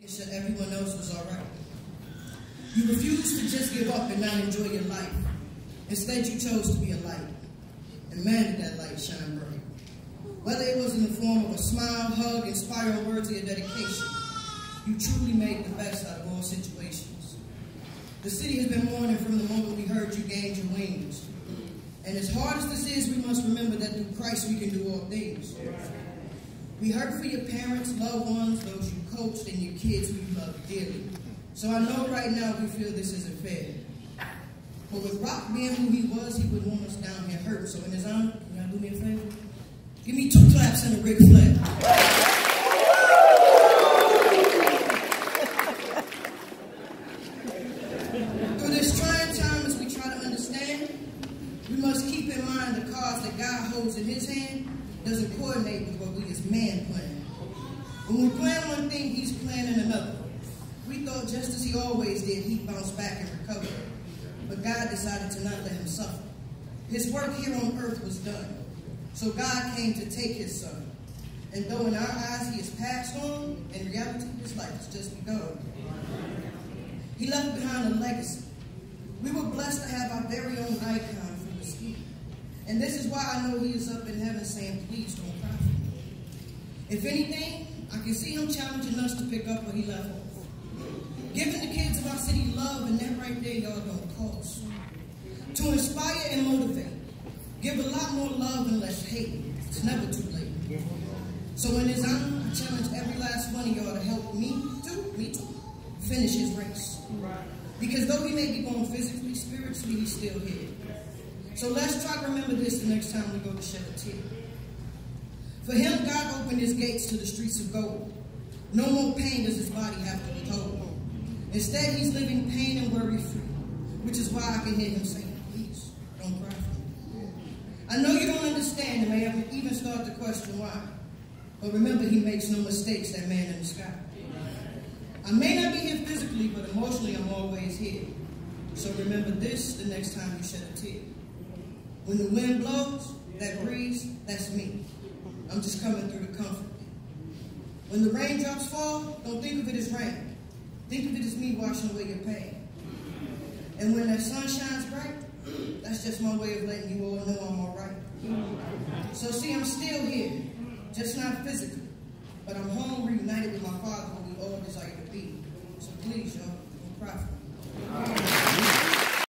So everyone else was all right. You refused to just give up and not enjoy your life. Instead, you chose to be a light. And man, did that light shine bright. Whether it was in the form of a smile, hug, inspiring words, or your dedication, you truly made the best out of all situations. The city has been mourning from the moment we heard you gained your wings. And as hard as this is, we must remember that through Christ we can do all things. We hurt for your parents, loved ones, those you coached, and your kids who you love dearly. So I know right now we feel this isn't fair. But with Rock being who he was, he would want us down here hurt. So in his honor, can y'all do me a favor? Give me 2 claps and a Ric Flair. Through this trying time, as we try to understand, we must keep in mind the cards that God holds in his hand doesn't coordinate with what we as man plan. When we plan one thing, he's planning another. We thought just as he always did, he'd bounce back and recover. But God decided to not let him suffer. His work here on earth was done. So God came to take his son. And though in our eyes he has passed on, in reality his life has just begun. He left behind a legacy. We were blessed to have our very own icon from the ski. And this is why I know he is up in heaven saying, please don't cry for me. If anything, I can see him challenging us to pick up where he left off. Giving the kids of our city love, and that right there, y'all, don't cost. To inspire and motivate. Give a lot more love and less hate. It's never too late. So in his honor, I challenge every last one of y'all to help me too, finish his race. Because though he may be going physically, spiritually, he's still here. So let's try to remember this the next time we go to shed a tear. For him, God opened his gates to the streets of gold. No more pain does his body have to withhold. Instead, he's living pain and worry-free, which is why I can hear him saying, please, don't cry for me. I know you don't understand and may even start to question why. But remember, he makes no mistakes, that man in the sky. I may not be here physically, but emotionally I'm always here. So remember this the next time you shed a tear. When the wind blows, that breeze, that's me. I'm just coming through to comfort you. When the raindrops fall, don't think of it as rain. Think of it as me washing away your pain. And when that sun shines bright, that's just my way of letting you all know I'm all right. So see, I'm still here, just not physically, but I'm home reunited with my Father who we all desire to be. So please, y'all, don't cry for me.